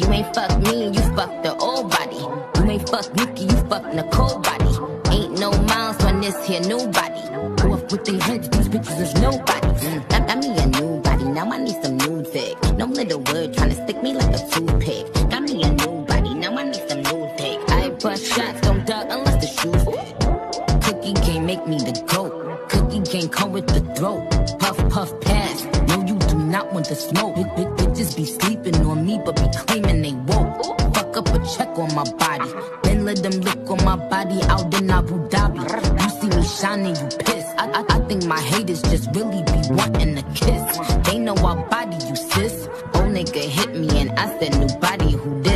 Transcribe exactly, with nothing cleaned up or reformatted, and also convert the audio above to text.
You ain't fuck me, you fuck the old body. You ain't fuck Nikki, you fuck Nicole body. Ain't no miles on this here new body. Go up with they heads, these bitches is nobody. Mm, got, got me a new body, now I need some new dick. No little word tryna stick me like a toothpick. Got me a new body, now I need some new dick. I bust shots, don't duck unless the shoes fit. Cookie can't make me the goat. Cookie can't come with the throat. Puff, puff, pass. No, you do not want the smoke. Big, big bitches be sleeping on me, but be claiming they woke. Fuck up a check on my body. Then let them lick on my body out in Abu Dhabi. You see me shining, you piss. I, I, I think my haters just really be wanting a kiss. They know I body you, sis. Old nigga hit me and I said new body, who this?